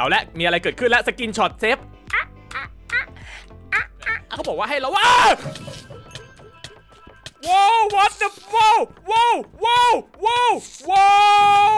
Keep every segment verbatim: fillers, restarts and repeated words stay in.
เอาละมีอะไรเกิดขึ้นแล้วสกินช็อตเซฟเขาบอกว่าให้เราว่าว้าว what the ว้าวว้าวว้าวว้าวว้าว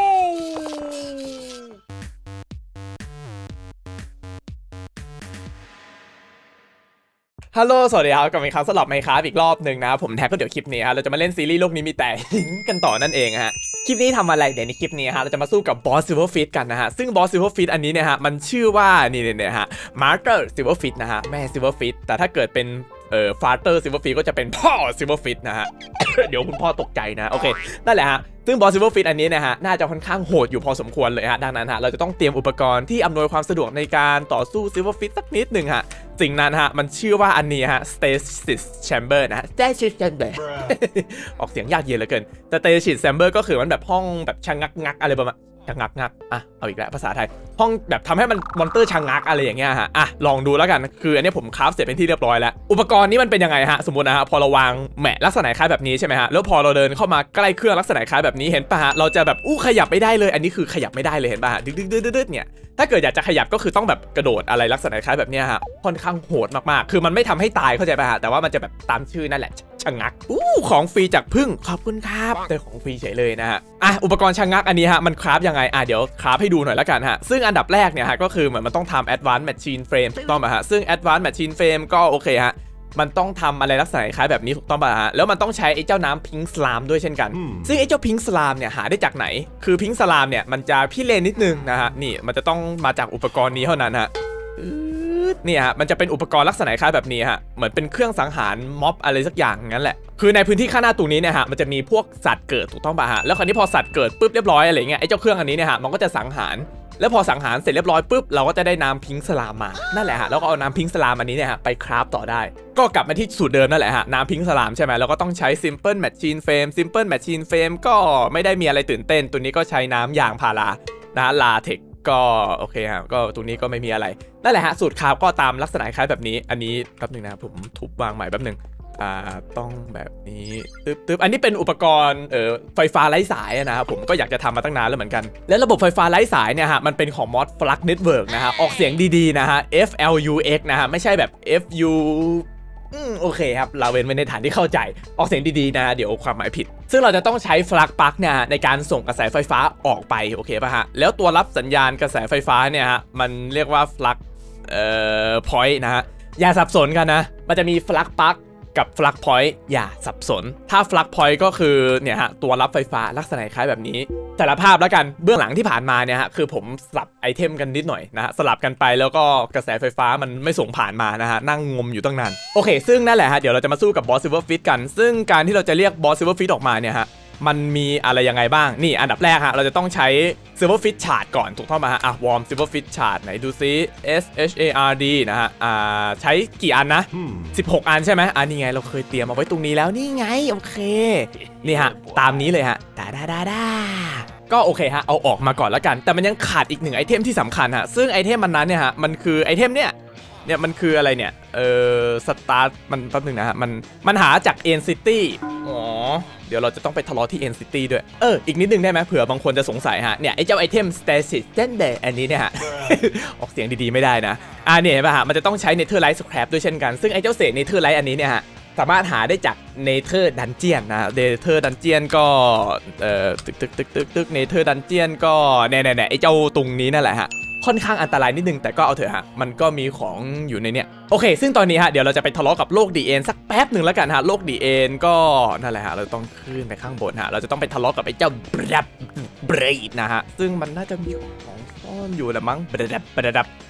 ฮัลโหลสวัสดีครับกลับมาอีกครั้งสำหรับไมค์คราฟอีกรอบหนึ่งนะผมแท็กก็เดี๋ยวคลิปนี้ฮะเราจะมาเล่นซีรีส์โลกนี้มีแต่หินกันต่อนั่นเองฮะคลิปนี้ทำอะไรเดี๋ยวในคลิปนี้ฮะเราจะมาสู้กับบอสซิลเวอร์ฟิชกันนะฮะซึ่งบอสซิลเวอร์ฟิชอันนี้เนี่ยฮะมันชื่อว่านี่เนี่ยฮะมาร์เตอร์ซิลเวอร์ฟิชนะฮะแม่ซิลเวอร์ฟิชแต่ถ้าเกิดเป็นเอ่อฟาเตอร์ซิลเวอร์ฟิชก็จะเป็นพ่อซิลเวอร์ฟิชนะฮะ เดี๋ยวคุณพ่อตกใจนะโอเคนั่นแหละฮะซึ่งบอสซิลเวอร์ฟิชอันนี้นะฮะน่าจะค่อนข้างโหดอยู่พอสมควรเลยฮะดังนั้นฮะเราจะต้องเตรียมอุปกรณ์ที่อำนวยความสะดวกในการต่อสู้ซิลเวอร์ฟิชสักนิดหนึ่งฮะสิ่งนั้นฮะมันชื่อว่าอันนี้ฮะ stasis chamber นะฮะ stasis chamber ออกเสียงยากเย็นเหลือเกินแต่ stasis chamber ก็คือมันแบบห้องแบบชะงักงักอะไรประมาณชะงักงักอ่ะเอาอีกแล้วภาษาไทยห้องแบบทำให้มันมอนเตอร์ชะงักอะไรอย่างเงี้ยฮะอ่ะลองดูแล้วกันคืออันนี้ผมคราฟเสร็จเป็นที่เรียบร้อยแล้วอุปกรณ์นี้มันเป็นยังไงฮะสมมตินะฮะพอเราวางแหมลักษณะคล้ายแบบนี้ใช่ไหมฮะแล้วพอเราเดินเข้ามาใกล้เครื่องลักษณะคล้ายแบบนี้เห็นปะฮะเราจะแบบอู้ขยับไม่ได้เลยอันนี้คือขยับไม่ได้เลยเห็นปะฮะดึ๊ดดึ๊ดดึ๊ดดึ๊ดเนี่ยถ้าเกิดอยากจะขยับก็คือต้องแบบกระโดดอะไรลักษณะคล้ายแบบนี้ฮะค่อนข้างโหดมากๆคือมันไม่ทำให้ตายเข้าใจป่ะฮะแต่ว่ามันจะแบบตามชื่อนั่นแหละชะงักอู้ของฟรีจากพึ่งขอบคุณครับแต่ของฟรีเฉยเลยนะฮะอ่ะอุปกรณ์ชะงักอันนี้ฮะมันคราฟยังไงอ่ะเดี๋ยวคราฟให้ดูหน่อยละกันฮะซึ่งอันดับแรกเนี่ยฮะก็คือเหมือนมันต้องทำ advanced machine frame ถูกต้องป่ะฮะซึ่ง advanced machine frame ก็โอเคฮะมันต้องทำอะไรลักษณะคล้ายแบบนี้ถูกต้องป่ะฮะแล้วมันต้องใช้ไอ้เจ้าน้ำพิงค์สลามด้วยเช่นกัน hmm. ซึ่งไอ้เจ้าพิงค์สลามเนี่ยหาได้จากไหนคือพิงค์สลามเนี่ยมันจะพิเรนนิดนึงนะฮะนี่มันจะต้องมาจากอุปกรณ์นี้เท่านั้นฮะนี่ฮะมันจะเป็นอุปกรณ์ลักษณะคล้ายแบบนี้ฮะเหมือนเป็นเครื่องสังหารม็อบอะไรสักอย่างงั้นแหละคือในพื้นที่ข้างหน้าตรงนี้เนี่ยฮะมันจะมีพวกสัตว์เกิดถูกต้องป่ะฮะแล้วคราวนี้พอสัตว์เกิดปุ๊บเรียบร้อยอะไรเงี้ยไอ้เจ้าเครื่องอันนี้เนี่ยฮะมันก็จะสังหารแล้วพอสังหารเสร็จเรียบร้อยปุ๊บเราก็จะได้น้ำพิงค์สลามมานั่นแหละฮะแล้วก็เอาน้ำพิงค์สลามอันนี้เนี่ยฮะไปคราฟต่อได้ก็กลับมาที่สูตรเดิมนั่นแหละฮะน้ำพิงค์สลามใช่ไหมแล้วก็ต้องใช้ simple machine frame simple machine frame ก็ไม่ได้มีอะไรตื่นเต้นตัวนี้ก็ใช้น้ำยางพารานะลาเทคก็โอเคฮะก็ตัวนี้ก็ไม่มีอะไรนั่นแหละฮะสูตรคราฟก็ตามลักษณะคล้ายแบบนี้อันนี้แป๊บนึงนะผมทุบวางใหม่แป๊บนึงอ่าต้องแบบนี้ตึ๊บตึ๊บอันนี้เป็นอุปกรณ์เอ่อไฟฟ้าไร้สายนะครับผมก็อยากจะทำมาตั้งนานแล้วเหมือนกันและระบบไฟฟ้าไร้สายเนี่ยฮะมันเป็นของมอด Flux Network นะฮะออกเสียงดีๆนะฮะ F L U X นะฮะไม่ใช่แบบ F U อืมโอเคครับเราเว้นไว้ในฐานที่เข้าใจออกเสียงดีๆนะเดี๋ยวความหมายผิดซึ่งเราจะต้องใช้ Flux Plug เนี่ยในการส่งกระแสไฟฟ้าออกไปโอเคป่ะฮะแล้วตัวรับสัญญาณกระแสไฟฟ้าเนี่ยฮะมันเรียกว่า Flux เอ่อ Point นะฮะอย่าสับสนกันนะมันจะมี Flux Plugกับ Flux Point อย่าสับสนถ้า Flux Point ก็คือเนี่ยฮะตัวรับไฟฟ้าลักษณะคล้ายแบบนี้สารภาพแล้วกันเบื้องหลังที่ผ่านมาเนี่ยฮะคือผมสลับไอเทมกันนิดหน่อยนะฮะสลับกันไปแล้วก็กระแสไฟฟ้ามันไม่ส่งผ่านมานะฮะนั่งงมอยู่ตั้งนานโอเคซึ่งนั่นแหละฮะเดี๋ยวเราจะมาสู้กับบอสซิลเวอร์ฟิชกันซึ่งการที่เราจะเรียกบอสซิลเวอร์ฟิชออกมาเนี่ยฮะมันมีอะไรยังไงบ้างนี่อันดับแรกฮะเราจะต้องใช้ซิลเวอร์ฟิชชาร์ดก่อนถูกต้องไหมฮะอ่ะวอร์มซิลเวอร์ฟิชชาร์ดไหนดูซิ S H A R D นะฮะอ่าใช้กี่อันนะสิบหกอันใช่ไหมอันนี้ไงเราเคยเตรียมเอาไว้ตรงนี้แล้วนี่ไงโอเคนี่ฮะตามนี้เลยฮะดาดาดาดาก็โอเคฮะเอาออกมาก่อนแล้วกันแต่มันยังขาดอีกหนึ่งไอเทมที่สำคัญฮะซึ่งไอเทมมันนั้นเนี่ยฮะมันคือไอเทมเนี่ยเนี่ยมันคืออะไรเนี่ยเออสตาร์ทมันแป๊บนึงนะฮะมันมันหาจาก N City อ๋อเดี๋ยวเราจะต้องไปทะเลาะที่ N City ด้วยเอออีกนิดนึงได้ไหมเผื่อบางคนจะสงสัยฮะเนี่ยไอ้เจ้าไอเทม Stasis Chamber อันนี้เนี่ยฮะ ออกเสียงดีๆไม่ได้นะอ่าเนี่ยเห็นป่ะฮะมันจะต้องใช้ Netherite Scrap ด้วยเช่นกันซึ่งไอ้เจ้าเศษ Netherite อันนี้เนี่ยฮะสามารถหาได้จาก Nether Dungeon นะ Nether Dungeon ก็เอ่อตึกตึกตึกตึกตึก Nether Dungeon ก็แน่ๆๆไอ้เจ้าตรงนี้นั่นแหละฮะค่อนข้างอันตรายนิดนึงแต่ก็เอาเถอะฮะมันก็มีของอยู่ในเนี้ยโอเคซึ่งตอนนี้ฮะเดี๋ยวเราจะไปทะเลาะกับโลกดีเอ็นสักแป๊บหนึ่งแล้วกันฮะโลกดีเอ็นก็นั่นแหละฮะเราต้องขึ้นไปข้างบนฮะเราจะต้องไปทะเลาะกับไอ้เจ้าบรับบรดนะฮะซึ่งมันน่าจะมีของซ่อนอยู่แหละมั้งบรับบรับ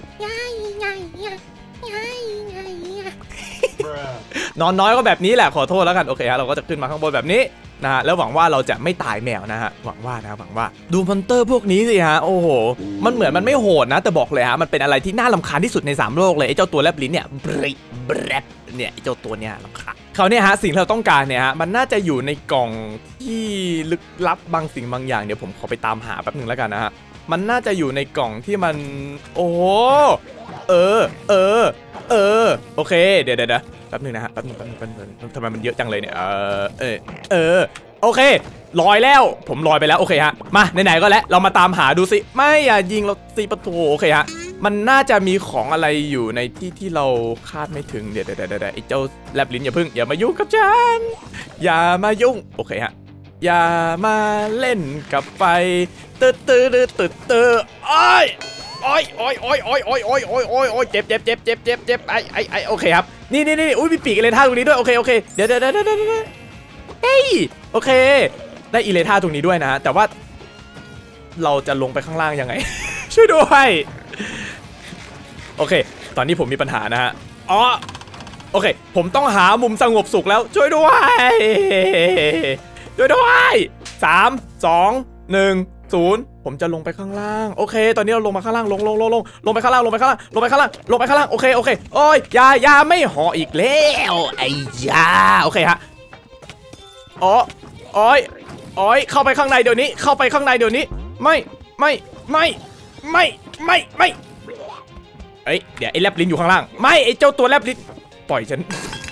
นอนน้อยก็แบบนี้แหละขอโทษแล้วกันโอเคฮะเราก็จะขึ้นมาข้างบนแบบนี้นะฮะแล้วหวังว่าเราจะไม่ตายแมวนะฮะหวังว่านะหวังว่าดูมอนเตอร์พวกนี้สิฮะโอ้โหมันเหมือนมันไม่โหดนะแต่บอกเลยฮะมันเป็นอะไรที่น่ารำคาญที่สุดในสามโลกเลยไอ้เจ้าตัวแลบลิ้นเนี่ยบริบรับเนี่ยไอ้เจ้าตัวเนี่ยรำคาญเขาเนี่ยฮะสิ่งที่เราต้องการเนี่ยฮะมันน่าจะอยู่ในกล่องที่ลึกลับบางสิ่งบางอย่างเดี๋ยวผมขอไปตามหาแป๊บนึงแล้วกันนะฮะมันน่าจะอยู่ในกล่องที่มันโอ้เออเออเออโอเคเดี๋ยวเดี๋ยวแป๊บนึงนะฮะแป๊บนึงแป๊บนึงแป๊บนึงทำไมมันเยอะจังเลยเนี่ยเออเออเออโอเคลอยแล้วผมลอยไปแล้วโอเคฮะมาไหนๆก็แล้วเรามาตามหาดูสิไม่อย่ายิงเราตีประตูโอเคฮะมันน่าจะมีของอะไรอยู่ในที่ที่เราคาดไม่ถึงเดี๋ยวเดี๋ยวเดี๋ยวไอ้เจ้าแลบลิ้นอย่าพึ่งอย่ามายุ่งกับฉันอย่ามายุ่งโอเคฮะอย่ามาเล่นกับไฟตืดตืดตืดตืดตืดอ้อยอ้อยอ้อยอ้อยอ้อยอ้อยอ้อยอ้อยอ้อยอ้อยเจ็บเจ็บเจ็บเจ็บเจ็บเจ็บไอ้ไอ้ไอ้โอเคครับนี่นี่นี่อุ้ยมีปีกอะไรท่าตรงนี้ด้วยโอเคโอเคเดี๋ยวเดี๋ยวเดี๋ยวเดี๋ยวเฮ้ยโอเคได้อีเลท่าตรงนี้ด้วยนะแต่ว่าเราจะลงไปข้างล่างยังไง ช่วยด้วยโอเคตอนนี้ผมมีปัญหานะฮะอ๋อโอเคผมต้องหามุมสงบสุขแล้วช่วยด้วยช่วยด้วยสามสองหนึ่งศูนย์ผมจะลงไปข้างล่างโอเคตอนนี้เราลงมาข้างล่างลงลงลงลงลงไปข้างล่างลงไปข้างล่างลงไปข้างล่างลงไปข้างล่างโอเคโอเคโอ้ยยายาไม่ห่ออีกแล้วไอ้ยาโอเคฮะอ๋อโอ้ยโอ้ยเข้าไปข้างในเดี๋ยวนี้เข้าไปข้างในเดี๋ยวนี้ไม่ไม่ไม่ไม่ไม่ไม่เอ้ยเดี๋ยวไอ้แลบลิ้นอยู่ข้างล่างไม่ไอ้เจ้าตัวแลบลิ้นปล่อยฉัน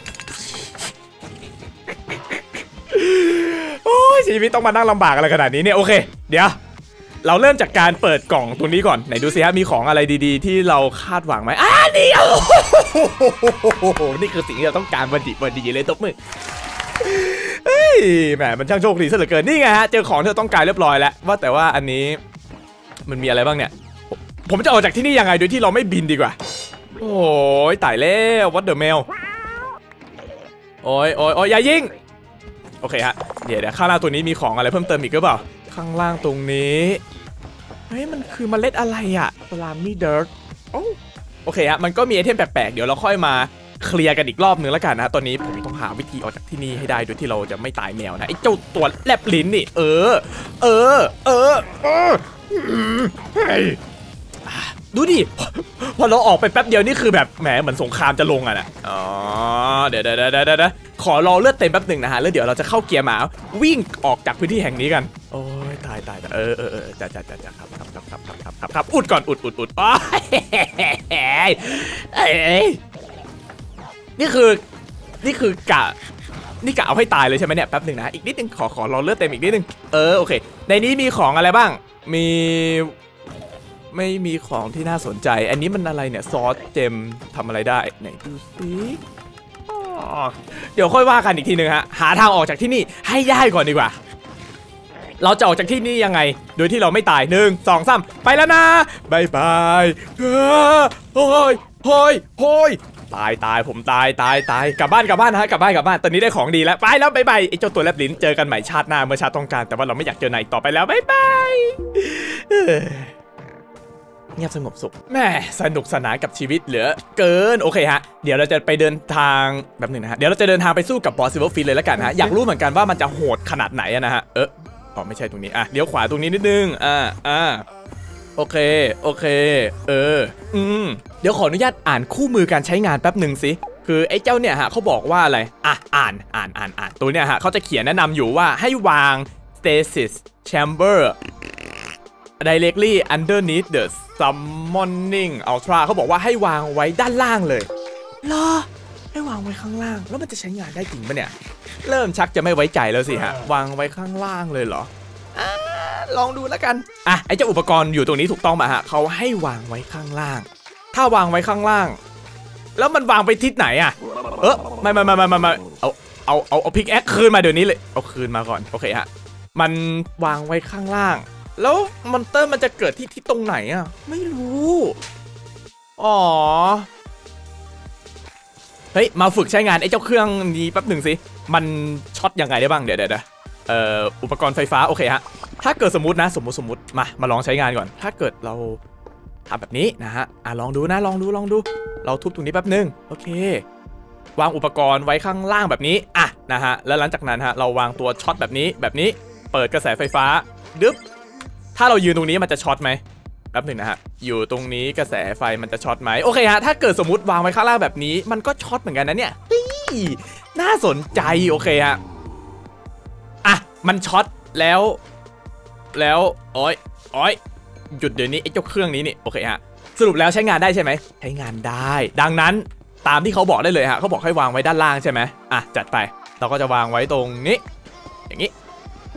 โอ้ยชีวิตต้องมานั่งลำบากอะไรขนาดนี้เนี่ยโอเคเดี๋ยวเราเริ่มจากการเปิดกล่องตัวนี้ก่อนไหนดูสิฮะมีของอะไรดีๆที่เราคาดหวังไหมอ่านี่โอ้โหนี่คือสิ่งที่เราต้องการวันดีวันดีเลยตบมือเฮ้ยแหมมันช่างโชคดีซะเหลือเกินนี่ไงฮะเจอของที่เราต้องการเรียบร้อยแล้วว่าแต่ว่าอันนี้มันมีอะไรบ้างเนี่ยผมจะออกจากที่นี่ยังไงโดยที่เราไม่บินดีกว่าโอ้ยตายแล้ววัดเดอะเมลโอ้ยโอ้ยโอ้ยอย่ายิงโอเคฮะเดี๋ยวเดี๋ยวข้างล่างตัวนี้มีของอะไรเพิ่มเติมอีกหรือเปล่าข้างล่างตรงนี้เฮ้ยมันคือเมล็ดอะไรอะสลามี่เดิร์ตโอเคฮะมันก็มีไอเทมแปลกๆเดี๋ยวเราค่อยมาเคลียร์กันอีกรอบนึงแล้วกันนะตอนนี้ผมต้องหาวิธีออกจากที่นี่ให้ได้โดยที่เราจะไม่ตายแมวนะไอ้เจ้าตัวแลบลิ้นนี่เออเออเออเออดูดิพอเราออกไปแป๊บเดียวนี่คือแบบแหมเหมือนสงครามจะลงอ่ะนะอ๋อเดี๋ยวเดี๋ยวเดี๋ยวเดี๋ยวขอรอเลือดเต็มแป๊บหนึ่งนะฮะแล้วเดี๋ยวเราจะเข้าเกียร์หมาวิ่งออกจากพื้นที่แห่งนี้กันโอ้ยตายตายเออเออเออจ้าจ้าจ้าจ้าครับครับครับครับครับครับครับอุดก่อนอุดอุดอุดอ๋อนี่คือนี่คือกะนี่กะเอาให้ตายเลยใช่ไหมเนี่ยแป๊บหนึ่งนะอีกนิดนึงขอขอรอเลือดเต็มอีกนิดนึงเออโอเคในนี้มีของอะไรบ้างมีไม่มีของที่น่าสนใจอันนี้มันอะไรเนี่ยซอสเจมทำอะไรได้ไหนดูสิเดี๋ยวค่อยว่ากันอีกทีนึงฮะหาทางออกจากที่นี่ให้ได้ก่อนดีกว่าเราจะออกจากที่นี่ยังไงโดยที่เราไม่ตายหนึ่งสองสามไปแล้วนะบายบายเฮ้ยเฮ้ยเฮ้ยตายตายผมตายตายตายกลับบ้านกลับบ้านฮะกลับบ้านกลับบ้านตอนนี้ได้ของดีแล้วไปแล้วบายบายไอ้เจ้าตัวแลบลิ้นเจอกันใหม่ชาติหน้าเมื่อชาติต้องการแต่ว่าเราไม่อยากเจอนายต่อไปแล้วบายบายเงียบสงบสุขแม่สนุกสนานกับชีวิตเหลือเกินโอเคฮะเดี๋ยวเราจะไปเดินทางแบบหนึ่งนะฮะเดี๋ยวเราจะเดินทางไปสู้กับบอสซิลเวอร์ฟินเลยแล้วกันฮะอยากรู้เหมือนกันว่ามันจะโหดขนาดไหนนะฮะเอออ๋อไม่ใช่ตรงนี้อ่ะเลี้ยวขวาตรงนี้นิดนึงอ่าอ่าโอเคโอเคเอออืมเดี๋ยวขออนุญาตอ่านคู่มือการใช้งานแป๊บหนึ่งสิคือไอ้เจ้าเนี่ยฮะเขาบอกว่าอะไรอ่ะอ่านอ่านอ่านอ่านตัวเนี่ยฮะเขาจะเขียนแนะนำอยู่ว่าให้วาง stasis chamber directly underneath the summoning ultra เขาบอกว่าให้วางไว้ด้านล่างเลยเหรอให้วางไว้ข้างล่างแล้วมันจะใช้งานได้จริงปะเนี่ยเริ่มชักจะไม่ไว้ใจแล้วสิฮะวางไว้ข้างล่างเลยเหรออ่าลองดูแล้วกันอ่ะไอ้เจ้าอุปกรณ์อยู่ตรงนี้ถูกต้องป่ะฮะเขาให้วางไว้ข้างล่างถ้าวางไว้ข้างล่างแล้วมันวางไปทิศไหนอ่ะเออไม่ไม่ไม่ไม่ไม่เอาเอาเอาเอาพิกแอคคืนมาเดี๋ยวนี้เลยเอาคืนมาก่อนโอเคฮะมันวางไว้ข้างล่างแล้วมอนเตอร์มันจะเกิดที่ที่ตรงไหนอ่ะไม่รู้อ๋อเฮ้ยมาฝึกใช้งานไอ้เจ้าเครื่องนี้แป๊บหนึ่งสิมันช็อตยังไงได้บ้างเดี๋ยวเดี๋ยวเอ่ออุปกรณ์ไฟฟ้าโอเคฮะถ้าเกิดสมมตินะสมมติสมมติมามาลองใช้งานก่อนถ้าเกิดเราทำแบบนี้นะฮะอ่ะลองดูนะลองดูลองดูเราทุบตรงนี้แป๊บหนึ่งโอเควางอุปกรณ์ไว้ข้างล่างแบบนี้อ่ะนะฮะแล้วหลังจากนั้นฮะเราวางตัวช็อตแบบนี้แบบนี้เปิดกระแสไฟฟ้าดึ๊บถ้าเรายืนตรงนี้มันจะช็อตไหมแป๊บหนึ่งนะฮะอยู่ตรงนี้กระแสไฟมันจะช็อตไหมโอเคฮะถ้าเกิดสมมติวางไว้ข้างล่างแบบนี้มันก็ช็อตเหมือนกันนะเนี่ยน่าสนใจโอเคฮะอ่ะมันช็อตแล้วแล้วโอ้ยโอ้ยหยุดเดี๋ยวนี้ไอ้เจ้าเครื่องนี้นี่โอเคฮะสรุปแล้วใช้งานได้ใช่ไหมใช้งานได้ดังนั้นตามที่เขาบอกได้เลยฮะเขาบอกให้วางไว้ด้านล่างใช่ไหมอ่ะจัดไปเราก็จะวางไว้ตรงนี้อย่างนี้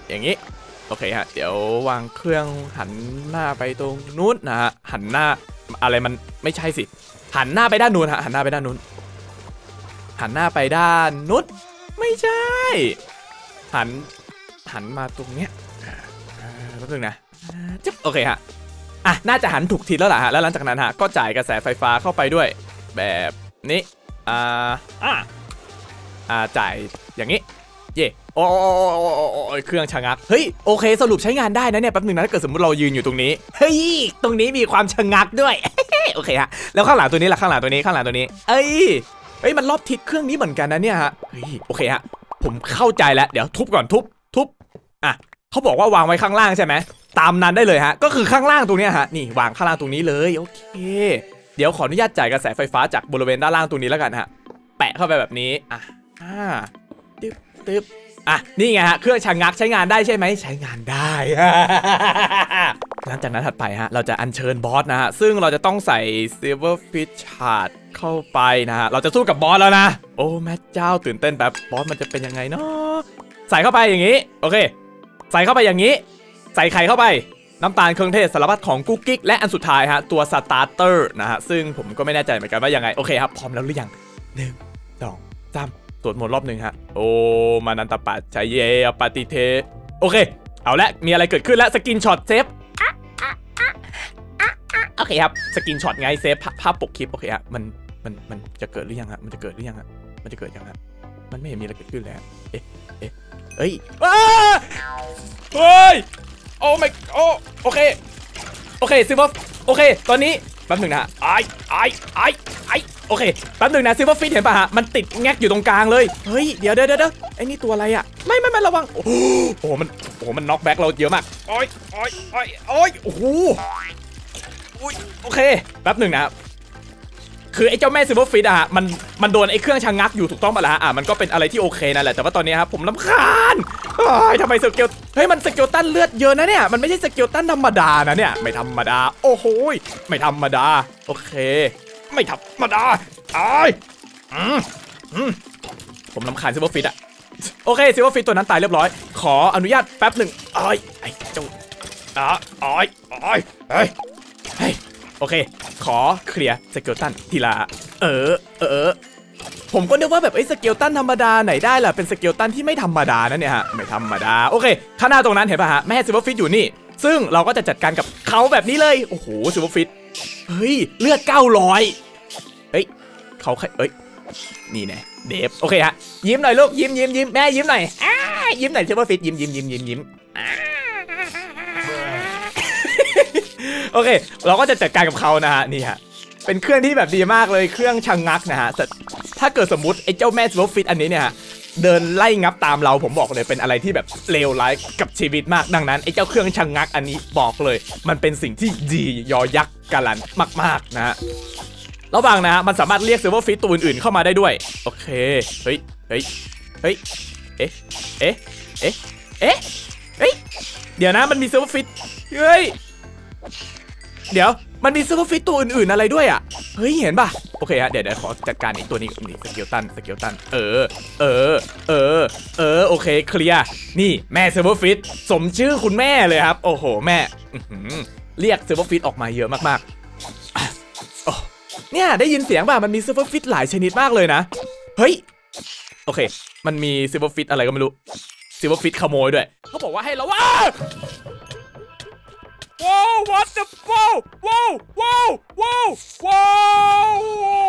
อย่างนี้โอเคฮะเดี๋ยววางเครื่องหันหน้าไปตรงนู้นนะฮะหันหน้าอะไรมันไม่ใช่สิหันหน้าไปด้านนู้นฮะหันหน้าไปด้านนู้นหันหน้าไปด้านนู้นไม่ใช่หันหันมาตรงเนี้ยแป๊บนึงนะจิ๊บโอเคฮะอ่ะน่าจะหันถูกทิศแล้วล่ะฮะแล้วหลังจากนั้นฮะก็จ่ายกระแสไฟฟ้าเข้าไปด้วยแบบนี้อ่าอ่าอ่าจ่ายอย่างนี้เย่โอ้เครื่องชะงักเฮ้ยโอเคสรุปใช้งานได้นะเนี่ยแป๊บนึงนะถ้าเกิดสมมติเรายืนอยู่ตรงนี้เฮ้ยตรงนี้มีความชะงักด้วย โอเคฮะแล้วข้างหลังตัวนี้ล่ะข้างหลังตัวนี้ข้างหลังตัวนี้เอ้ยเฮ้ยมันรอบทิศเครื่องนี้เหมือนกันนะเนี่ยฮะเฮ้ยโอเคฮะผมเข้าใจแล้วเดี๋ยวทุบก่อนทุบทุบอ่ะเขาบอกว่าวางไว้ข้างล่างใช่ไหมตามนั้นได้เลยฮะก็คือข้างล่างตรงนี้ฮะนี่วางข้างล่างตรงนี้เลยโอเคเดี๋ยวขออนุญาตจ่ายกระแสไฟฟ้าจากบริเวณด้านล่างตรงนี้แล้วกันฮะแปะเข้าไปแบบนี้อ่ะอ่าตึ๊บตึ๊บอ่ะนี่ไงฮะเครื่องชะงักใช้งานได้ใช่ไหมใช้งานได้ หลังจากนั้นถัดไปฮะเราจะอัญเชิญบอสนะฮะซึ่งเราจะต้องใส่ Silverfish Shard เข้าไปนะฮะเราจะสู้กับบอสแล้วนะโอ้แม่เจ้าตื่นเต้นแบบบอสมันจะเป็นยังไงเนาะใส่เข้าไปอย่างนี้โอเคใส่เข้าไปอย่างนี้ใส่ไข่เข้าไปน้ำตาลเครื่องเทศสารพัดของกุ๊กกิ๊กและอันสุดท้ายฮะตัวสตาร์เตอร์นะฮะซึ่งผมก็ไม่แน่ใจเหมือนกันว่ายังไงโอเคครับพร้อมแล้วหรือยังหนึ่งสองสามสวดมนต์รอบหนึ่งฮะโอมานันตปัจจเยปฏิเทโอเคเอาละมีอะไรเกิดขึ้นแล้วสกินช็อตเซฟโอเคครับสกินช็อตไงเซฟภาพปกคลิปโอเคฮะมันมันมันจะเกิดหรือยังฮะมันจะเกิดหรือยังฮะมันจะเกิดยังฮะมันไม่เห็นมีอะไรเกิดขึ้นเลยเอ๊ะเอ๊ะเฮ้ยเฮ้ยโอ้ไม่โอ้โอเคโอเคซิลเวอร์โอเคตอนนี้แป๊บหนึ่งนะไอไอไอไอโอเคแป๊บหนึ่งนะซิลเวอร์ฟิชเห็นป่ะฮะมันติดแงกอยู่ตรงกลางเลยเฮ้ยเดี๋ยวเดี๋ยวเดี๋ยวไอ้นี่ตัวอะไรอ่ะไม่ไม่ไม่ระวังโอ้โหมันโอ้โหมันน็อกแบ็กเราเยอะมากโอ้ยโอ้ยโอ้ยโอ้ยโอ้โหโอเคแป๊บหนึ่งนะคือไอ้เจ้าแม่ซิลเวอร์ฟิชอะฮะมันมันโดนไอ้เครื่องชะงักอยู่ถูกต้องป่ะล่ะอ่ะมันก็เป็นอะไรที่โอเคนั่นแหละแต่ว่าตอนนี้ครับผมรำคาญเฮ้ยทำไมสเกลเฮ้ยมันสเกลตันเลือดเยอะนะเนี่ยมันไม่ใช่สเกลตันธรรมดานะเนี่ยไม่ธรรมดาโอ้โหไม่ธรรมดาโอเคไม่ธรรมดาไอ้อืมอืมผมรำคาญซิลเวอร์ฟิชอะโอเคซิลเวอร์ฟิชตัวนั้นตายเรียบร้อยขออนุญาตแป๊บหนึ่งไอ้ไอ้เจ้าอ่ะไอ้ไอ้เฮ้ยเฮ้ยโอเคขอเคลียร์สเกลตันทีละเออเออผมก็นึกว่าแบบไอ้สเกลตันธรรมดาไหนได้ล่ะเป็นสเกลตันที่ไม่ธรรมดานะเนี่ยฮะไม่ธรรมดาโอเคข้างหน้าตรงนั้นเห็นป่ะฮะแม่ซิลเวอร์ฟิชอยู่นี่ซึ่งเราก็จะจัดการกับเขาแบบนี้เลยโอ้โหซิลเวอร์ฟิชเฮ้ยเลือดเก้าร้อยเฮ้ยเขาเอ้ยนี่แน่เดฟโอเคฮะยิ้มหน่อยลูกยิ้มยิ้มยิ้มแม่ยิ้มหน่อยอ้ายิ้มหน่อยซิลเวอร์ฟิชยิ้มยิ้มยิ้มยิ้มยิ้มโอเคเราก็จะจัดการกับเขานะฮะนี่ฮะเป็นเครื่องที่แบบดีมากเลยเครื่องชะงักนะฮะถ้าเกิดสมมุติไอ้เจ้าแม่ซิลเวอร์ฟิชอันนี้เนี่ยฮะเดินไล่งับตามเราผมบอกเลยเป็นอะไรที่แบบเลวร้ายกับชีวิตมากดังนั้นไอ้เจ้าเครื่องชะงักอันนี้บอกเลยมันเป็นสิ่งที่ดียอยักษ์การันมากๆนะฮะระหว่างนะฮะมันสามารถเรียกซิลเวอร์ฟิชตัวอื่นๆเข้ามาได้ด้วยโอเคเฮ้ยเฮ้ยเฮ้ยเอ๊ะเอ๊ะเอ๊ะเอ๊ะเฮ้ยเดี๋ยวนะมันมีซิลเวอร์ฟิชเฮ้ยเดี๋ยวมันมีซิลเวอร์ฟิชตัวอื่นๆอะไรด้วยอ่ะเฮ้ยเห็นป่ะโอเคฮะเดี๋ยวเดี๋ยวขอจัดการอีกตัวนี้นี่สเกลตันสเกลตันเออเออเออเออโอเคเคลียร์นี่แม่ซิลเวอร์ฟิชสมชื่อคุณแม่เลยครับโอ้โหแม่เรียกซิลเวอร์ฟิชออกมาเยอะมากๆเนี่ยได้ยินเสียงป่ะมันมีซิลเวอร์ฟิชหลายชนิดมากเลยนะเฮ้ยโอเคมันมีซิลเวอร์ฟิชอะไรก็ไม่รู้ซิลเวอร์ฟิชขโมยด้วยเขาบอกว่าให้เราว่าว้าว what the ว้าวว้าวว้าวว้าวว้าว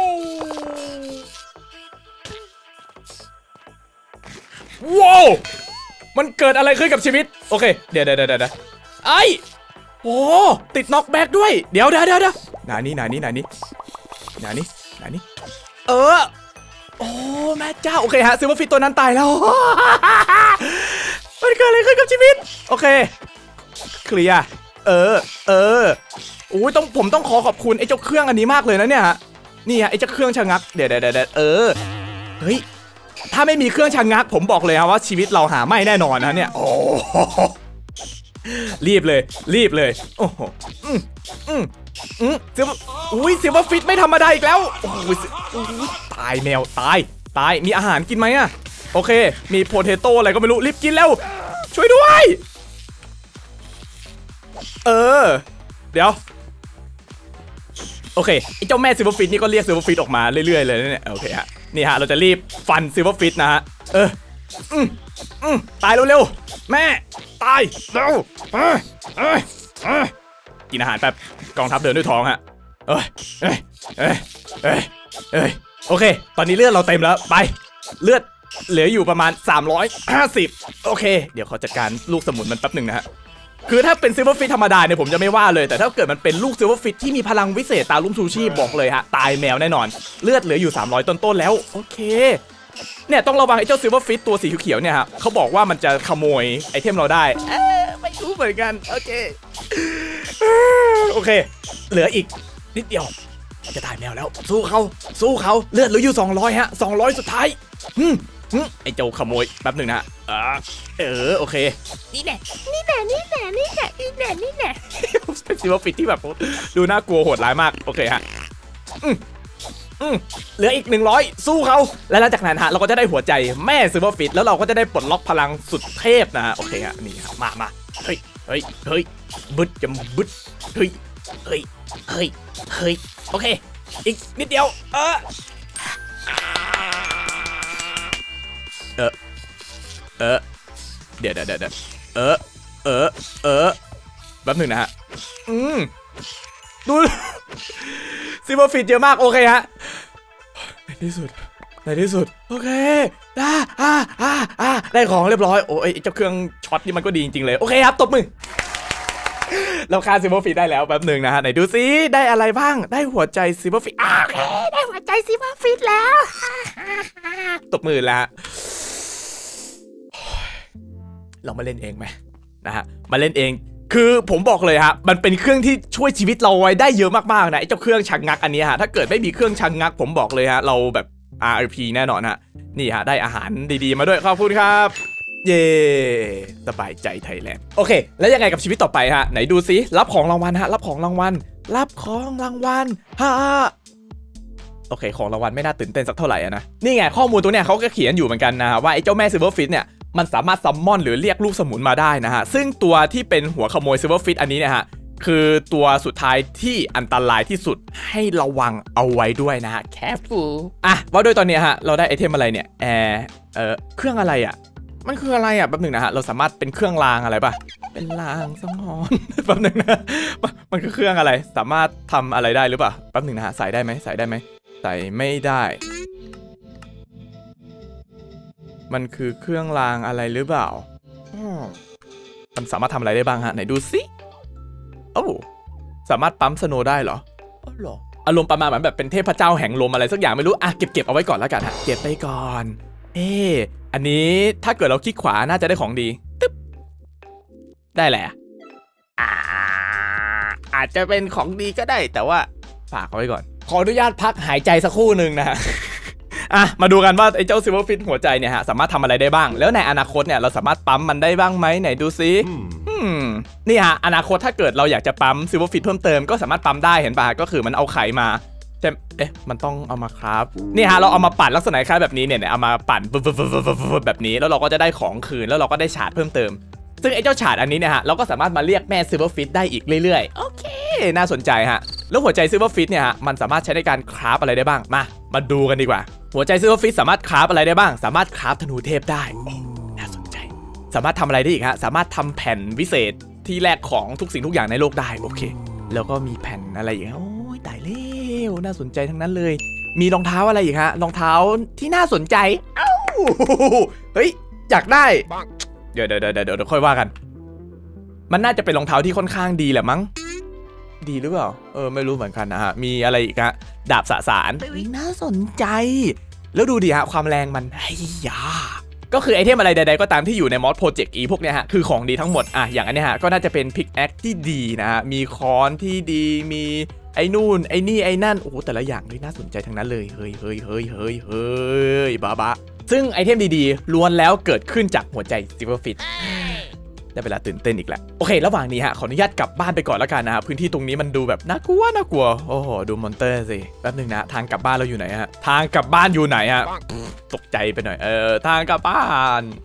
ว้าวมันเกิดอะไรขึ้นกับชีวิตโอเคเดี๋ยวเดี๋ยวเดี๋ยวไอ้โอ้ติดน็อกแบ็กด้วยเดี๋ยวเดี๋ยวเดี๋ยวไหนนี่ไหนนี่ไหนนี่ไหนนี่ไหนนี่เออโอ้แม่เจ้าโอเคฮะซิลเวอร์ฟิชตัวนั้นตายแล้วมันเกิดอะไรขึ้นกับชีวิตโอเคเคลียร์เออเออโอ้ยต้องผมต้องขอขอบคุณไอ้เจ้าเครื่องอันนี้มากเลยนะเนี่ยฮะนี่ฮะไอ้เจ้าเครื่องชะงักเดี๋ยวเดี๋ยวเดี๋ยวเออเฮ้ยถ้าไม่มีเครื่องชะงักผมบอกเลยครับว่าชีวิตเราหาไม่แน่นอนนะเนี่ยโอ้รีบเลยรีบเลยโอ้โหอืมอืมอืมซิลเวอร์อุ้ยซิลเวอร์ฟิชไม่ธรรมดาอีกแล้วโอ้ยตายแมวตายตายมีอาหารกินไหมอะโอเคมีโพเทโต้อะไรก็ไม่รู้รีบกินแล้วช่วยด้วยเออเดี๋ยวโอเคไอ้เจ้าแม่ซิลเวอร์ฟิตนี่ก็เรียกซิลเวอร์ฟิตออกมาเรื่อยๆเลยเนี่ยโอเคฮะนี่ฮะเราจะรีบฟันซิลเวอร์ฟิตนะฮะเอออืมอืมตายเร็วๆแม่ตายเร็วเออเออเออกินอาหารแบบกองทัพเดินด้วยท้องฮะเอ้ยเอ้ยเอ้ยเอ้ยเอ้ยโอเคตอนนี้เลือดเราเต็มแล้วไปเลือดเหลืออยู่ประมาณสามร้อยห้าสิบโอเคเดี๋ยวเขาจัดการลูกสมุนมันแป๊บหนึ่งนะฮะคือถ้าเป็นซิลเวอร์ฟิตธรรมดาเนี่ยผมจะไม่ว่าเลยแต่ถ้าเกิดมันเป็นลูกซิลเวอร์ฟิตที่มีพลังวิเศษตาลุ่มชูชีพบอกเลยฮะตายแมวแน่นอนเลือดเหลืออยู่สามร้อยต้นๆแล้วโอเคเนี่ยต้องระวังไอ้เจ้าซิลเวอร์ฟิตตัวสีเขียวๆเนี่ยฮะเขาบอกว่ามันจะขโมยไอเทมเราได้เอ๊ะไม่รู้เหมือนกันโอเคโอเคเหลืออีกนิดเดียวจะตายแมวแล้วสู้เขาสู้เขาเลือดเหลืออยู่สองร้อยฮะสองร้อยสุดท้ายอืมไอ้เจ้าขโมยแป๊บหนึ่งนะเออเออโอเคนี่แน่นี่แน่นี่แน่นี่แน่นี่แน่นี่แน่เป็นซิลเวอร์ฟิตที่แบบดูน่ากลัวโหดร้ายมากโอเคฮะอืมอืมเหลืออีกหนึ่งร้อยสู้เขาและหลังจากนั้นฮะเราก็จะได้หัวใจแม่ซิลเวอร์ฟิตแล้วเราก็จะได้ปลดล็อกพลังสุดเทพนะฮะโอเคฮะนี่ฮะมามาเฮ้ยเฮ้ยเฮ้ยบึดจะบึดเฮ้ยเฮ้ยเฮ้ยเฮ้ยโอเคอีกนิดเดียวเออเออเออเดี๋ยวเดี๋ยวเดี๋ยวเออเออเออแป๊บหนึ่งนะฮะอืมดูซิลเวอร์ฟิตเยอะมากโอเคฮะในที่สุดในที่สุดโอเคอ่าอ่าอ่าอ่าได้ของเรียบร้อยโอ้ยเจ้าเครื่องช็อตนี่มันก็ดีจริงๆเลยโอเคครับตบมือเราฆ่าซิลเวอร์ฟิตได้แล้วแป๊บหนึ่งนะฮะไหนดูซิได้อะไรบ้างได้หัวใจซิลเวอร์ฟิตโอเคได้หัวใจซิลเวอร์ฟิตแล้วตบมือแล้วเรามาเล่นเองไหมนะฮะมาเล่นเองคือผมบอกเลยฮะมันเป็นเครื่องที่ช่วยชีวิตเราไว้ได้เยอะมากๆนะไอ้เจ้าเครื่องชักงักอันนี้ฮะถ้าเกิดไม่มีเครื่องชักงักผมบอกเลยฮะเราแบบ อาร์ พี แน่นอนฮะนี่ฮะได้อาหารดีๆมาด้วยขอบคุณครับเย่สบายใจไทยแลนด์โอเคแล้วยังไงกับชีวิตต่อไปฮะไหนดูซิรับของรางวัลฮะรับของรางวัลรับของรางวัลฮ่าโอเคของรางวัลไม่น่าตื่นเต้นสักเท่าไหร่นะนี่ไงข้อมูลตัวเนี้ยเขาก็เขียนอยู่เหมือนกันนะว่าไอ้เจ้าแม่ซิลเวอร์ฟิตเนี่ยมันสามารถซัมมอนหรือเรียกลูกสมุนมาได้นะฮะซึ่งตัวที่เป็นหัวขโมยซิลเวอร์ฟิตอันนี้เนี่ยฮะคือตัวสุดท้ายที่อันตรายที่สุดให้ระวังเอาไว้ด้วยนะฮะ careful อ่ะว่าด้วยตอนนี้ฮะเราได้ไอเทมอะไรเนี่ยแอร์เออเครื่องอะไรอ่ะมันคืออะไรอ่ะแป๊บหนึ่งนะฮะเราสามารถเป็นเครื่องรางอะไรป่ะเป็นรางสังหรณ์แป๊บหนึ่งนะมันคือเครื่องอะไรสามารถทำอะไรได้หรือเปล่าแป๊บหนึ่งนะฮะใส่ได้ไหมใส่ได้ไหมใส่ไม่ได้มันคือเครื่องรางอะไรหรือเปล่ามันสามารถทำอะไรได้บ้างฮะไหนดูสิโอ้สามารถปั๊มสโนว์ได้เหรออ๋อเหรออารมณ์ประมาณเหมือนแบบเป็นเทพเจ้าแห่งลมอะไรสักอย่างไม่รู้อ่ะเก็บเก็บเอาไว้ก่อนแล้วกันฮะเก็บไปก่อนเอออันนี้ถ้าเกิดเราคลิกขวาน่าจะได้ของดีตึ๊บได้แหละอ่าอาจจะเป็นของดีก็ได้แต่ว่าฝากเอาไว้ก่อนขออนุญาตพักหายใจสักครู่หนึ่งนะฮะอ่ะมาดูกันว่าไอ้เจ้าซิลเวอร์ฟิตหัวใจเนี่ยฮะสามารถทำอะไรได้บ้างแล้วในอนาคตเนี่ยเราสามารถปั๊มมันได้บ้างไหมไหนดูซินี่ฮะอนาคตถ้าเกิดเราอยากจะปั๊มซิลเวอร์ฟิตเพิ่มเติมก็สามารถปั๊มได้เห็นป่ะก็คือมันเอาไข่มาใช่เอ๊ะมันต้องเอามาครับนี่ฮะเราเอามาปั่นลักษณะคล้ายแบบนี้เนี่ยเอามาปั่นแบบนี้แล้วเราก็จะได้ของคืนแล้วเราก็ได้ฉาดเพิ่มเติมซึ่งไอ้เจ้าฉาดอันนี้เนี่ยฮะเราก็สามารถมาเรียกแม่ซิลเวอร์ฟิตได้อีกเรื่อยๆโอเคน่าสนใจฮะแล้วหัวใจซิลเวอร์ฟิตเนี่ยฮะมันสามารถใช้ในการคราฟอะไรได้บ้างมามาดูกันดีกว่าหัวใจซิลเวอร์ฟิตสามารถคราฟอะไรได้บ้างสามารถคราฟธนูเทพได้น่าสนใจสามารถทำอะไรได้อีกฮะสามารถทำแผ่นวิเศษที่แลกของทุกสิ่งทุกอย่างในโลกได้โอเคแล้วก็มีแผ่นอะไรอีกโอ้ยตายแล้วน่าสนใจทั้งนั้นเลยมีรองเท้าอะไรอีกฮะรองเท้าที่น่าสนใจเอ้าเฮ้ยอยากได้เดี๋ยวเดี๋ยวเดี๋ยวเดี๋ยวค่อยว่ากันมันน่าจะเป็นรองเท้าที่ค่อนข้างดีแหละมั้งดีหรือเปล่าเออไม่รู้เหมือนกันนะฮะมีอะไรอีกฮะดาบสสารน่าสนใจแล้วดูดิฮะความแรงมันไอ้ยาก็คือไอเทมอะไรใดๆก็ตามที่อยู่ในมอดโปรเจกต์อีพวกเนี้ยฮะคือของดีทั้งหมดอ่ะอย่างอันเนี้ยฮะก็น่าจะเป็นพิกแอคที่ดีนะฮะมีค้อนที่ดีมีไอ้นู่นไอ้นี่ไอ้นั่นโอ้โหแต่ละอย่างเลยน่าสนใจทั้งนั้นเลยเฮ้ยเฮ้ยเฮ้ยเฮ้ยเฮ้ยบ้าบ้าซึ่งไอเทมดีๆล้วนแล้วเกิดขึ้นจากหัวใจซิลเวอร์ฟิตได้เวลาตื่นเต้นอีกแล้วโอเคระหว่างนี้ฮะขออนุญาตกลับบ้านไปก่อนแล้วกันนะฮะพื้นที่ตรงนี้มันดูแบบน่ากลัวน่ากลัวโอ้โหดูมอนเตอร์สิแป๊บนึงนะทางกลับบ้านเราอยู่ไหนฮะทางกลับบ้านอยู่ไหนฮะตกใจไปหน่อยเออทางกลับบ้าน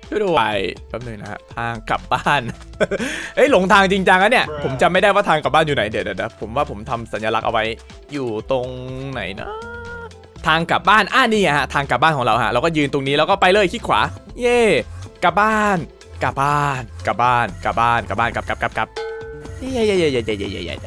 ช่วยด้วยแป๊บนึงนะฮะทางกลับบ้านเอ้ยหลงทางจริงจังนะเนี่ยผมจำไม่ได้ว่าทางกลับบ้านอยู่ไหนเดี๋ยวเดี๋ยวผมว่าผมทำสัญลักษณ์เอาไว้อยู่ตรงไหนนะทางกลับบ้านอ่านี่ฮะทางกลับบ้านของเราฮะเราก็ยืนตรงนี้แล้วก็ไปเลยคลิกขวาเย่กลับบ้านกลับบ้านกลับบ้านกลับบ้านกลับบ้านกลับกลับกลับกลับเย่เย่เย่เย่เย่เย่เย่เย่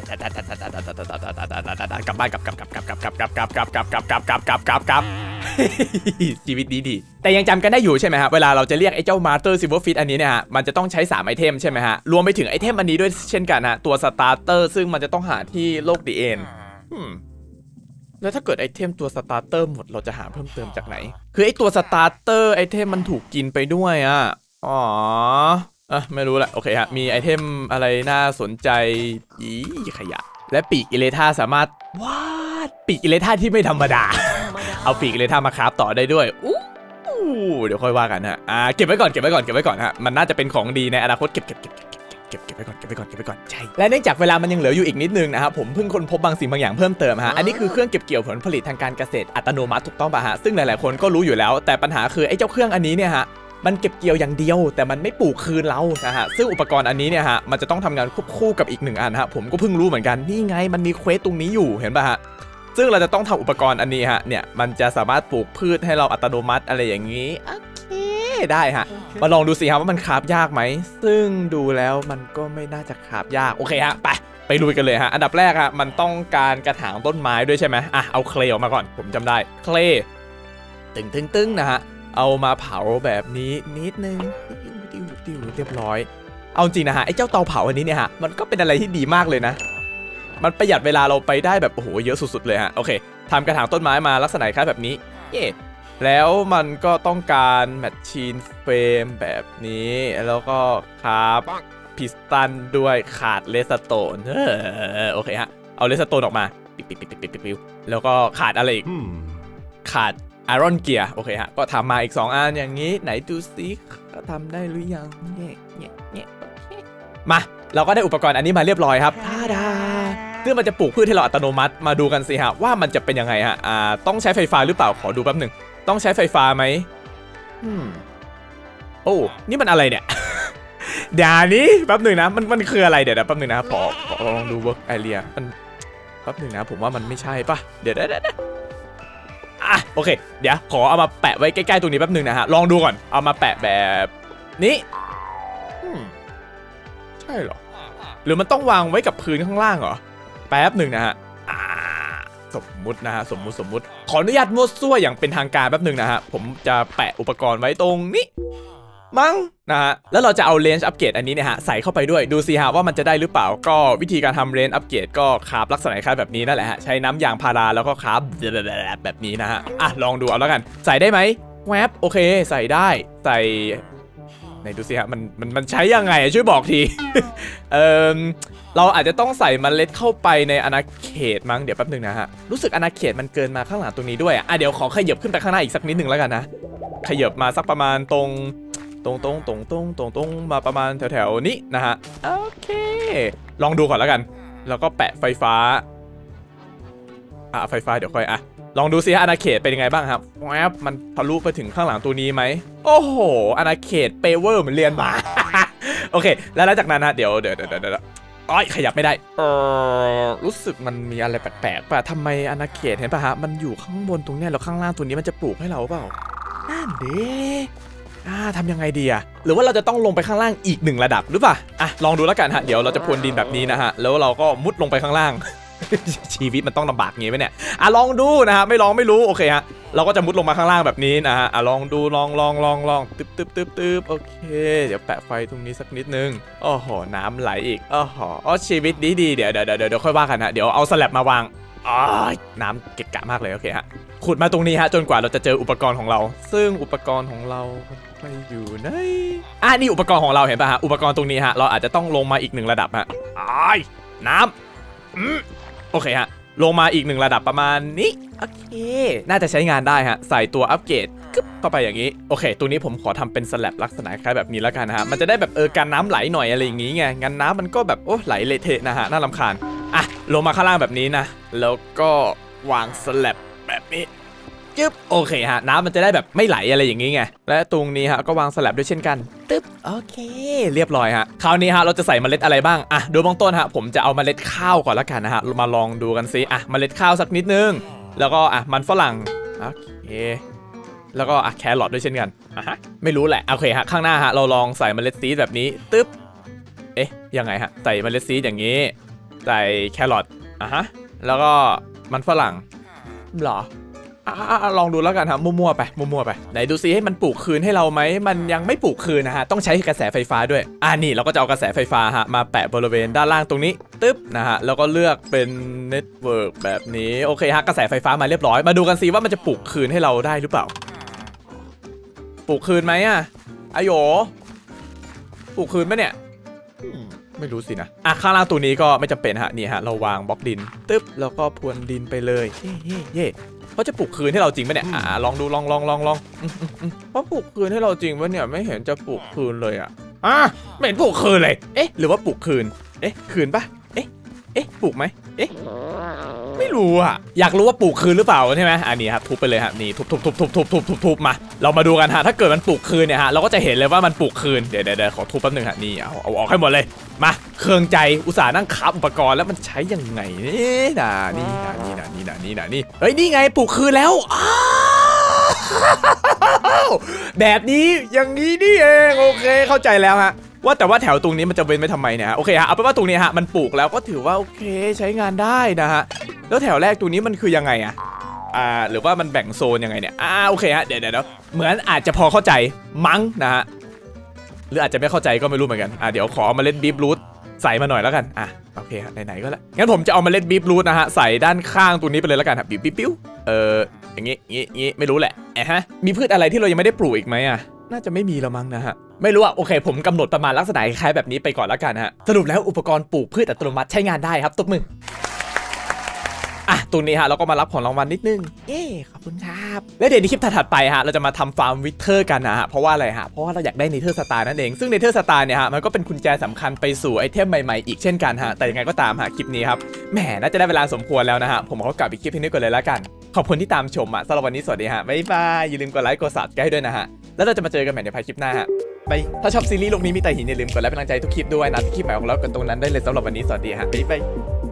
กลับบ้านกลับกลับกลับกลับกลับกลับกลับกลับกลับกลับกลับกลับกลับกลับกลับกลับชีวิตดีดีแต่ยังจำกันได้อยู่ใช่ไหมฮะเวลาเราจะเรียกไอ้เจ้า Master Silverfish อันนี้เนี่ยฮะมันจะต้องใช้สามไอเทมใช่ไหมฮะรวมไปถึงไอเทมอันนี้ด้วยเช่นกันฮะตัว Starter ซึ่งมันจะต้องหาที่โลก The End แล้วถ้าเกิดไอเทมตัว Starter หมดเราจะหาเพิ่มเติมจากไหนคือไอตัว Starter ไอเทมมันถูกกินไปด้วยอ่ะอ๋ออ่ะไม่รู้แหละโอเคฮะมีไอเทมอะไรน่าสนใจอีขยะและปีกอิเลธาสามารถวาดปีกอิเลธาที่ไม่ธรรมดาเอาปีกอิเลธามาคราฟต่อได้ด้วยอู้เดี๋ยวค่อยว่ากันฮะอ่าเก็บไว้ก่อนเก็บไว้ก่อนเก็บไว้ก่อนฮะมันน่าจะเป็นของดีในอนาคตเก็บเก็บเก็บเก็บเก็บเก็บไว้ก่อนเก็บไว้ก่อนเก็บไว้ก่อนใช่และเนื่องจากเวลามันยังเหลืออยู่อีกนิดนึงนะครับผมเพิ่งค้นพบบางสิ่งบางอย่างเพิ่มเติมฮะอันนี้คือเครื่องเก็บเกี่ยวผลผลิตทางการเกษตรอัตโนมัติถูกต้องป่ะฮะซึ่งหลายๆคนก็รู้อยู่แล้วแต่ปัญหาคือไอ้เจ้าเครื่องอันนี้เนี่ยฮะมันเก็บเกี่ยวอย่างเดียวแต่มันไม่ปลูกคืนเรานะฮะซึ่งอุปกรณ์อันนี้เนี่ยฮะมันจะต้องทำงานควบคู่กับอีกหนึ่งอันฮะผมก็เพิ่งรู้เหมือนกันนี่ไงมันมีเควสตรงนี้อยู่เห็นป่ะฮะซึ่งเราจะต้องทำอุปกรณ์อันนี้ฮะเนี่ยมันจะสามารถปลูกพืชให้เราอัตโนมัติอะไรอย่างนี้โอเคได้ฮะมาลองดูสิครับว่ามันคราฟยากไหมซึ่งดูแล้วมันก็ไม่น่าจะคราฟยากโอเคฮะไปไปลุยกันเลยฮะอันดับแรกฮะมันต้องการกระถางต้นไม้ด้วยใช่ไหมอ่ะเอาเคลออกมาก่อนผมจำได้เคลตึงตึงตึงนะฮะเอามาเผาแบบนี้นิดนึงติวติวเรียบร้อยเอาจริงนะฮะไอ้เจ้าเตาเผาอันนี้เนี่ยฮะมันก็เป็นอะไรที่ดีมากเลยนะมันประหยัดเวลาเราไปได้แบบโอ้โหเยอะสุดๆเลยฮะโอเคทำกระถางต้นไม้มาลักษณะคล้ายแบบนี้เย่แล้วมันก็ต้องการแมชชีนเฟรมแบบนี้แล้วก็คราฟพิสตันด้วยขาดเลสโตนเออโอเคฮะเอาเลสโตนออกมาปิ๊บปิ๊บปิ๊บปิ๊บปิ๊บแล้วก็ขาดอะไรอีกขาดไอรอนเกียร์โอเคฮะก็ทำมาอีกสองอันอย่างนี้ไหนดูซิทำได้หรือยังเนี่ยเนี่ยเนี่ยโอเคมาเราก็ได้อุปกรณ์อันนี้มาเรียบร้อยครับท่าดาซึ่งมันจะปลูกพืชให้เราอัตโนมัติมาดูกันสิฮะว่ามันจะเป็นยังไงฮะอ่าต้องใช้ไฟฟ้าหรือเปล่าขอดูแป๊บหนึ่งต้องใช้ไฟฟ้าไหมอืมโอ้นี่มันอะไรเนี่ยเดี๋ยวนี้แป๊บหนึ่งนะมันมันคืออะไรเดี๋ยวแป๊บหนึ่งนะขอขอลองดู work area มันแป๊บหนึ่งนะผมว่ามันไม่ใช่ป่ะเดี๋ยวเดี๋ยวเดี๋ยวอ่ะโอเคเดี๋ยวขอเอามาแปะไว้ใกล้ๆตรงนี้แป๊บหนึ่งนะฮะลองดูก่อนเอามาแปะแบบนี้ใช่เหรอหรือมันต้องวางไว้กับพื้นข้างล่างเหรอแป๊บหนึ่งนะฮะสมมุตินะฮะสมมุติสมมุติขออนุญาตมั่วซั่วอย่างเป็นทางการแป๊บหนึ่งนะฮะผมจะแปะอุปกรณ์ไว้ตรงนี้มั้งนะฮะแล้วเราจะเอาเลนส์อัปเกรดอันนี้เนี่ยฮะใส่เข้าไปด้วยดูสิฮะว่ามันจะได้หรือเปล่าก็วิธีการทำเลนส์อัปเกรดก็คราฟลักษณะคล้ายแบบนี้นั่นแหละฮะใช้น้ำยางพาราแล้วก็คราฟแบบนี้นะฮะอ่ะลองดูเอาแล้วกันใส่ได้ไหมแวบโอเคใส่ได้ใส่ไหนดูสิฮะมันมันมันใช้ยังไงช่วยบอกที เออเราอาจจะต้องใส่เมล็ดเข้าไปในอาณาเขตมั้งเดี๋ยวแป๊บนึงนะฮะรู้สึกอาณาเขตมันเกินมาข้างหลังตรงนี้ด้วยอ่ะเดี๋ยวขอขยับขึ้นไปข้างหน้าอีกสักนิดหนึ่งแล้วกันนะขยับมาสักประมาณตรงตรงตรงตรงตรงตรงตรงมาประมาณแถวแถวนี้นะฮะโอเคลองดูก่อนแล้วกันแล้วก็แปะไฟฟ้าอ่ะไฟฟ้าเดี๋ยวค่อยอ่ะลองดูสิฮะอาณาเขตเป็นยังไงบ้างครับแวบมันทะลุไปถึงข้างหลังตัวนี้ไหมโอ้โหอาณาเขตเปเวอร์เหมือนเรียนมา โอเคแล้วหลังจากนั้นฮะเดี๋ยวเดี๋ยวเดี๋ยวเดี๋ยวอ้อยขยับไม่ได้เออรู้สึกมันมีอะไรแปลกๆป่ะทำไมอาณาเขตเห็นป่ะฮะมันอยู่ข้างบนตรงเนี้ยแล้วข้างล่างตัวนี้มันจะปลูกให้เราเปล่านั่นดิอ่าทำยังไงดีอะหรือว่าเราจะต้องลงไปข้างล่างอีกหนึ่งระดับหรือเปล่าอ่ะลองดูแล้วกันฮะเดี๋ยวเราจะพรวนดินแบบนี้นะฮะแล้วเราก็มุดลงไปข้างล่าง ชีวิตมันต้องลำบากงี้ไหมเนี่ยอ่ะลองดูนะฮะไม่ลองไม่รู้โอเคฮะเราก็จะมุดลงมาข้างล่างแบบนี้นะฮะอ่ะลองดูลองลองลองลองตึ๊บตึ๊บตึ๊บตึ๊บโอเคเดี๋ยวแปะไฟตรงนี้สักนิดนึงโอ้โหน้ำไหลอีกโอ้โหอ๋อชีวิตดีดีเดี๋ยวเดี๋ยวเดี๋ยวเดี๋ยวค่อยว่ากันฮะเดี๋ยวเอาสแลบมาวางอ๋อน้ำเกะกะมากเลยโอเคฮะขุดมาตรงนี้ฮะจนกว่าเราจะเจออุปกรณ์ของเราซึ่งอุปกรณ์ของเราไปอยู่ไหนอ่ะนี่อุปกรณ์ของเราเห็นป่ะฮะอุปกรณ์ตรงนี้ฮะเราอาจจะต้องลงมาอีกหนึ่งระดับฮะอ้ายน้ำอืมโอเคฮะลงมาอีกหนึ่งระดับประมาณนี้โอเคน่าจะใช้งานได้ฮะใส่ตัวอัปเกรดกึ๊บเข้าไปอย่างนี้โอเคตัวนี้ผมขอทำเป็นสแลบลักษณะคล้ายแบบนี้แล้วกันนะฮะมันจะได้แบบเออการน้ำไหลหน่อยอะไรอย่างงี้ไงงั้นน้ำมันก็แบบโอ้ไหลเละเทะนะฮะน่ารำคาญอ่ะลงมาข้างล่างแบบนี้นะแล้วก็วางสแลบแบบนี้จึ๊บโอเคฮะน้ำมันจะได้แบบไม่ไหลอะไรอย่างงี้ไงและตรงนี้ฮะก็วางสลับด้วยเช่นกันตึ๊บโอเคเรียบร้อยฮะคราวนี้ฮะเราจะใส่เมล็ดอะไรบ้างอ่ะโดยเบื้องต้นฮะผมจะเอาเมล็ดข้าวก่อนละกันนะฮะมาลองดูกันซิอ่ะเมล็ดข้าวสักนิดนึงแล้วก็อ่ะมันฝรั่งโอเคแล้วก็อ่ะแครอทด้วยเช่นกันอ่ะฮะไม่รู้แหละโอเคฮะข้างหน้าฮะเราลองใส่เมล็ดซีดแบบนี้ตึ๊บเอ๊ะยังไงฮะใส่เมล็ดซีดอย่างนี้ใส่แครอทอ่ะฮะแล้วก็มันฝรั่งหรออ่ะลองดูแล้วกันครับมั่วๆไปมั่วๆไปไหนดูซิให้มันปลูกคืนให้เราไหมมันยังไม่ปลูกคืนนะฮะต้องใช้กระแสไฟฟ้าด้วยอ่านี่เราก็จะเอากระแสไฟฟ้าฮะมาแปะบริเวณด้านล่างตรงนี้ตึ๊บนะฮะแล้วก็เลือกเป็นเน็ตเวิร์กแบบนี้โอเคฮะกระแสไฟฟ้ามาเรียบร้อยมาดูกันซิว่ามันจะปลูกคืนให้เราได้หรือเปล่าปลูกคืนไหมอ่ะอโยปลูกคืนไหมเนี่ยไม่รู้สินะอ่ะข้างล่างตัวนี้ก็ไม่จำเป็นฮะนี่ฮะเราวางบล็อกดินตึ๊บแล้วก็พรวนดินไปเลยเย่เย่เย่เขาจะปลูกคืนให้เราจริงไหมเนี่ยอ่าลองดูลองลองลองลองเขาปลูกคืนให้เราจริงวะเนี่ยไม่เห็นจะปลูกคืนเลยอ่ะอ่ะไม่เห็นปลูกคืนเลยเอ๊ะหรือว่าปลูกคืนเอ๊ะคืนปะเอ๊ะเอ๊ะปลูกไหมเอ๊ะไม่รู้อ่ะอยากรู้ว่าปลูกคืนหรือเปล่าใช่ไหมอันนี้ครับทุบไปเลยครับนี่ทุบทุบทุบทุบทุบทุบทุบทุบมาเรามาดูกันฮะถ้าเกิดมันปลูกคืนเนี่ยฮะเราก็จะเห็นเลยว่ามันปลูกคืนเดี๋ยวเดี๋ยวขอทุบแป๊บนึงฮะนี่เอาเอาออกให้หมดเลยมาเครื่องใจอุตส่าห์นั่งคับอุปกรณ์แล้วมันใช้ยังไงนี่นะนี่นะนี่นะนี่นะนี่นะนี่เฮ้ยนี่ไงปลูกคืนแล้วแบบนี้อย่างนี้นี่เองโอเคเข้าใจแล้วฮะว่าแต่ว่าแถวตรงนี้มันจะเว้นไว้ทำไมเนี่ยโอเคฮะเอาเป็นว่าตรงนี้ฮะมันปลูกแล้วก็ถือว่าโอเคใช้งานได้นะฮะแล้วแถวแรกตรงนี้มันคือยังไงอะอ่าหรือว่ามันแบ่งโซนยังไงเนี่ยอ่าโอเคฮะเดี๋ยวเดี๋ยวเหมือนอาจจะพอเข้าใจมั้งนะฮะหรืออาจจะไม่เข้าใจก็ไม่รู้เหมือนกันอ่าเดี๋ยวขอเมล็ดบีฟรูทใส่มาหน่อยแล้วกันอ่ะโอเคฮะไหนๆก็แล้วงั้นผมจะเอาเมล็ดบีฟรูทนะฮะใส่ด้านข้างตรงนี้ไปเลยแล้วกันครับปิ๊วปิ๊วปิ๊วเอออย่างงี้งี้งี้ไม่รู้แหละแอะฮะมีพืชอะไรที่เรายังไม่ได้ปลูกอีกไหมอ่ะน่าจะไม่มีแล้วมั้งนะฮะไม่รู้อ่ะโอเคผมกำหนดประมาณลักษณะคล้ายแบบนี้ไปก่อนแล้วกันฮะสรุปแล้วอุปกรณ์ปลูกพืชอัตโนมัติใช้งานได้ครับตบมืออ่ะตรงนี้ฮะเราก็มารับของรางวัลนิดนึงเย้ขอบคุณครับและเดี๋ยวในคลิปถัดไปฮะเราจะมาทำฟาร์มวิเทอร์กันนะฮะเพราะว่าอะไรฮะเพราะว่าเราอยากได้เนเธอร์สตาร์นั่นเองซึ่งเนเธอร์สตาร์เนี่ยฮะมันก็เป็นกุญแจสำคัญไปสู่ไอเทมใหม่ๆอีกเช่นกันฮะแต่ยังไงก็ตามฮะคลิปนี้ครับแหมน่าจะได้เวลาสมควรแล้วนะฮะผมขอกลับอีกคลิปนี้ก่อนเลยแล้วกันขอบคุณที่ตามชมอ่ะสำหรับวันนี้สวัสดีฮะบ๊ายบายอย่าลืมกดไลค์กดซับสไครบ์ด้วยนะฮะแล้วเราจะมาเจอกันใหม่ในภายคลิปหน้าฮะไปถ้าชอบซีรีส์โลกนี้มีแต่หินอย่าลืมกดไลค์เป็นกำลังใจทุกคลิปด้วยนะที่คลิปใหม่ของเรากันตรงนั้นได้เลยสำหรับวันนี้สวัสดีฮะบ๊ายบาย